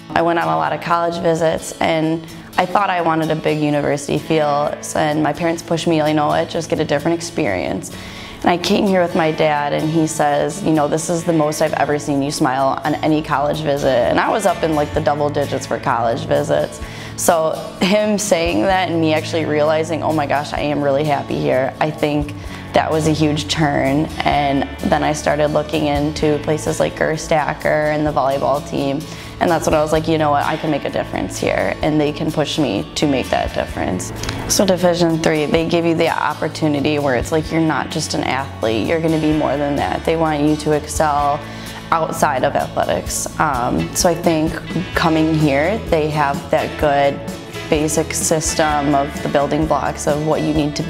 I went on a lot of college visits, and I thought I wanted a big university feel, and my parents pushed me, you know what, just get a different experience. And I came here with my dad, and he says, you know, this is the most I've ever seen you smile on any college visit. And I was up in like the double digits for college visits. So him saying that and me actually realizing, oh my gosh, I am really happy here, I think that was a huge turn. And then I started looking into places like Gerstacker and the volleyball team. And that's when I was like, you know what, I can make a difference here, and they can push me to make that difference. So Division III, they give you the opportunity where it's like you're not just an athlete, you're gonna be more than that. They want you to excel outside of athletics. So I think coming here, they have that good basic system of the building blocks of what you need to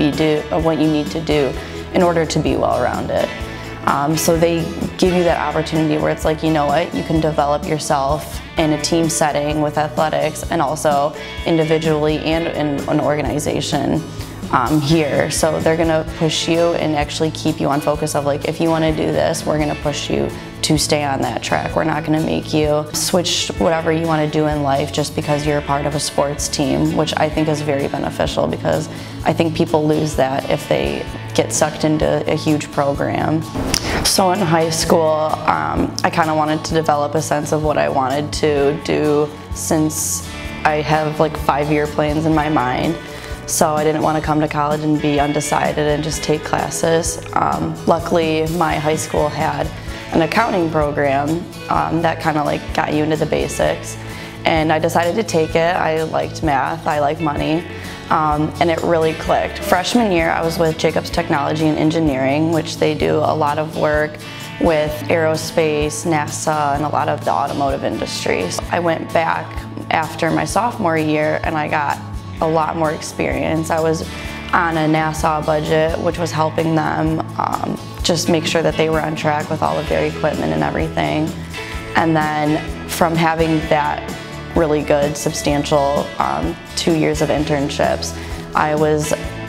do in order to be well-rounded. So they give you that opportunity where it's like, you know what, you can develop yourself in a team setting with athletics and also individually and in an organization here. So they're gonna push you and actually keep you on focus of like, if you wanna do this, we're gonna push you to stay on that track. We're not gonna make you switch whatever you wanna do in life just because you're a part of a sports team, which I think is very beneficial because I think people lose that if they get sucked into a huge program. So in high school, I kind of wanted to develop a sense of what I wanted to do since I have like 5-year plans in my mind. So I didn't want to come to college and be undecided and just take classes. Luckily, my high school had an accounting program that kind of like got you into the basics. And I decided to take it. I liked math, I like money. And it really clicked. Freshman year, I was with Jacobs Technology and Engineering, which they do a lot of work with aerospace, NASA, and a lot of the automotive industry. So I went back after my sophomore year and I got a lot more experience. I was on a NASA budget, which was helping them just make sure that they were on track with all of their equipment and everything. And then from having that really good, substantial 2 years of internships, I was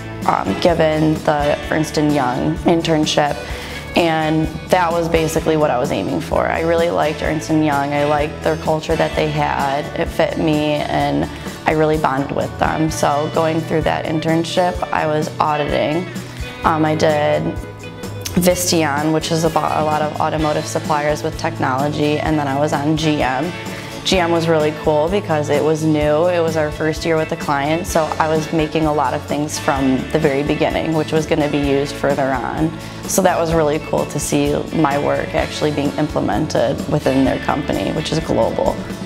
given the Ernst & Young internship, and that was basically what I was aiming for. I really liked Ernst & Young. I liked their culture that they had. It fit me, and I really bonded with them. So going through that internship, I was auditing. I did Visteon, which is about a lot of automotive suppliers with technology, and then I was on GM. GM was really cool because it was new. It was our first year with the client, so I was making a lot of things from the very beginning, which was going to be used further on. So that was really cool to see my work actually being implemented within their company, which is global.